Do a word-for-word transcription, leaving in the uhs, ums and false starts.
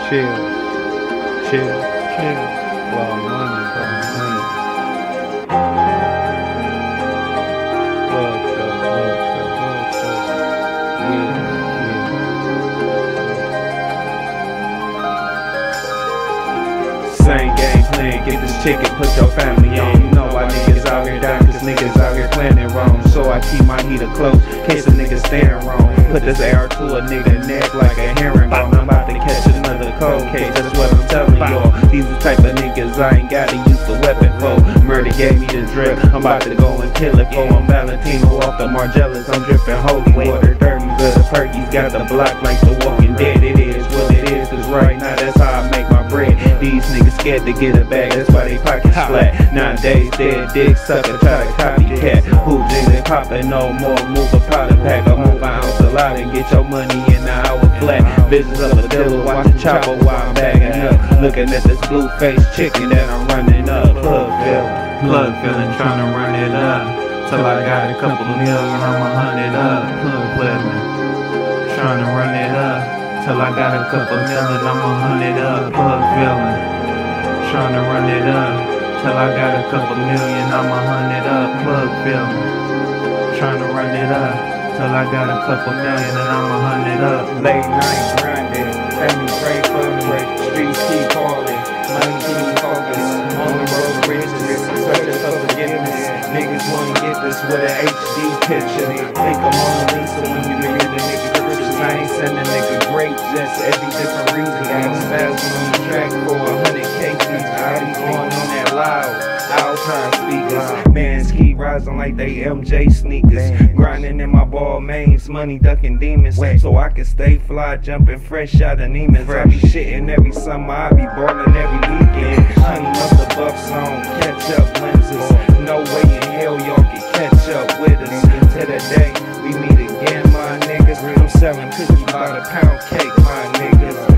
Chillz, chill, chill, Flymoney, Flymoney. Fuck up, fuck up, fuck up. Yeah, yeah. Same game plan, get this chicken, put your family on. You know why niggas out here dying, cause niggas out here planning wrong. So I keep my heater close, in case a nigga staring wrong. Put this A R to a nigga neck like a herringbone. I'm about to catch another cold case, that's what I'm telling y'all. These the type of niggas I ain't gotta use the weapon for. Murder gave me the drip, I'm about to go and kill it for. I'm Valentino off the Margellas, I'm dripping holy water. Dirty little perkies, got the block like the Walking Dead. It is what it is, cause right now that's how I make my bread. These niggas scared to get a bag, that's why they pockets flat. Nowadays dead dick sucker, try to copycat. Hoops ain't poppin' no more, move a powder pack. I move an ounce a lot and get your money in an hour flat. Visions of a dealer, watch the chopper while I'm bagging up. Looking at this blue face chicken that I'm running up. Plug feelin', plug feelin', tryna run it up. Till I got a couple million, I'm a hundred up. Plug feelin', tryna run it up. Till I got a couple million, I'm a hundred up. Plug feelin', tryna run it up. Till I got a couple million, I'm a hundred up. Plug feelin', tryna run it up. Till I got a couple million and I'm a hundred up. Late night grinding, let me pray for me. Streets keep calling, money keep focus. On the road to riches, searching for forgiveness. Niggas wanna get this with an H D picture. Think I'm on the Lisa when you read the nigga scriptures. I ain't sending nigga great, just every different reason. Got spasm on the track for a hundred K feet. I be going on that loud. Outside speakers, man's keep rising like they M J sneakers. Grinding in my ball mains, money ducking demons. So I can stay fly, jumping fresh out of Neiman's. I be shitting every summer, I be ballin' every weekend. Honey must the bucks on, catch up lenses. No way in hell y'all can catch up with us. To the day we meet again, my niggas. I'm selling cookies by the pound cake, my niggas.